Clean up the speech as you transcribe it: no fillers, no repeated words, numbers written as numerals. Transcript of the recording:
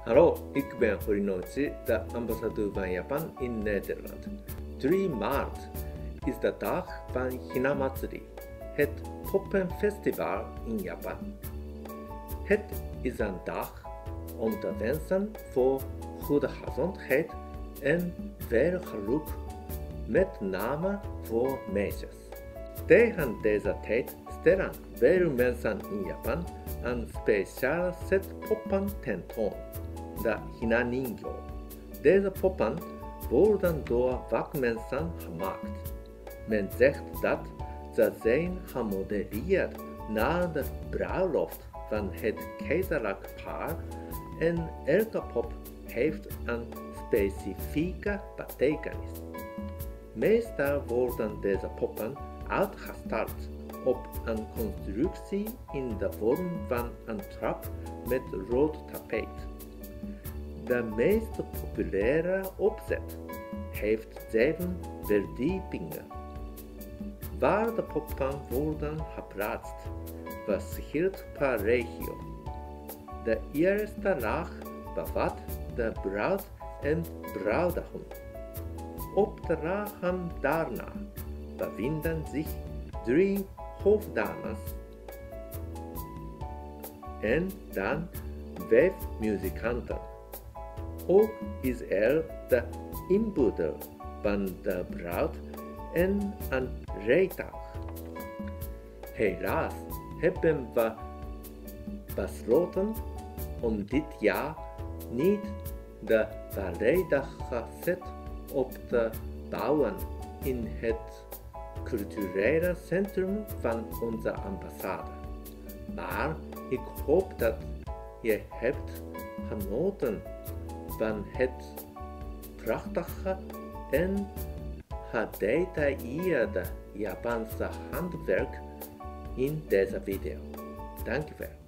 Hallo, ik ben Horinochi, de ambassadeur van Japan in Nederland. 3 maart is de dag van Hinamatsuri, het poppenfestival in Japan. Het is een dag om te wensen voor goede gezondheid en veel geluk, met name voor meisjes. Tegen deze tijd stellen veel mensen in Japan een speciale set poppen tentoon, de Hina-ningyo. Deze poppen worden door vakmensen gemaakt. Men zegt dat ze zijn gemodelleerd naar de bruiloft van het keizerlijk paar en elke pop heeft een specifieke betekenis. Meestal worden deze poppen uitgestald op een constructie in de vorm van een trap met rood tapijt. De meest populaire opzet heeft 7 verdiepingen. Waar de poppen worden geplaatst verschilt per regio. De eerste laag bevat de bruid en bruidegom. Op de lagen daarna bevinden zich 3 hoofddames en dan 5 muzikanten. Ook is er de inboedel van de bruid en een rijtuig. Helaas hebben we besloten om dit jaar niet de volledige set op te bouwen in het culturele centrum van onze ambassade. Maar ik hoop dat je hebt genoten van het prachtige en gedetailleerde Japanse handwerk in deze video. Dankjewel.